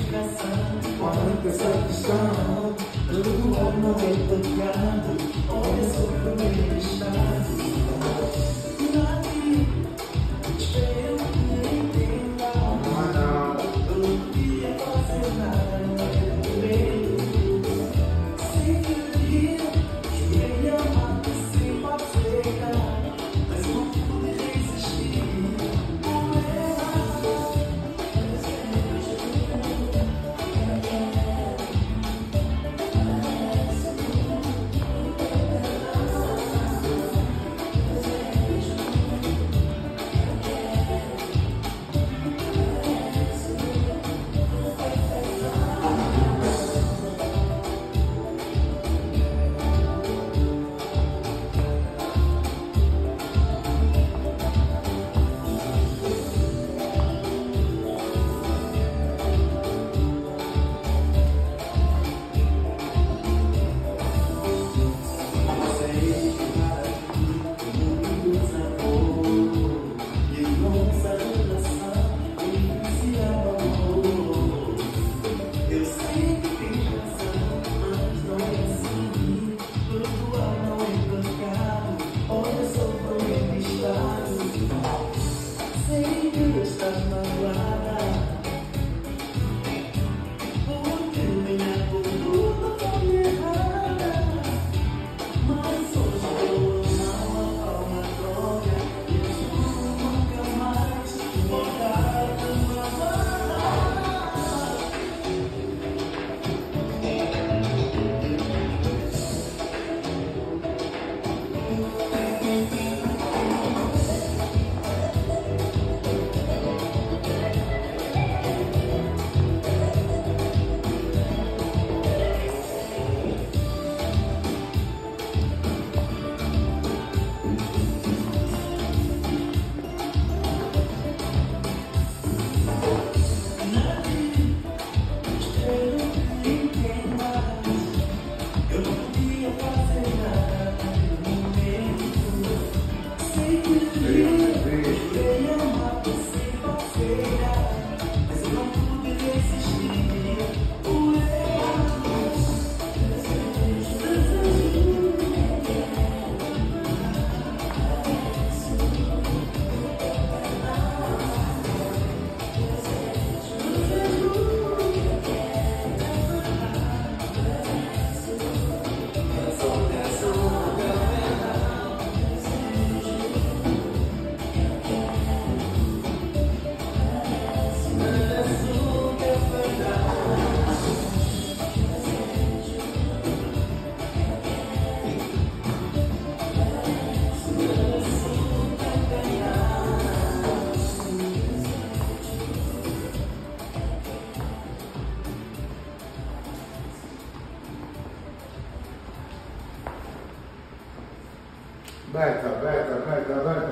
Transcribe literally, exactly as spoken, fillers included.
Quanta satisfação, todo amor é tocado, olha só pro meu estado. Eu nem tenho nada, eu não queria fazer nada, não é medo. Sei que eu queria amar sem fazer nada, mas não pude resistir. Sei que estás magoada, porque minha conduta foi errada. Mas hoje eu amo a alma droga, e juro nunca mais voltar a magoar. Beca, beca, beca, beca.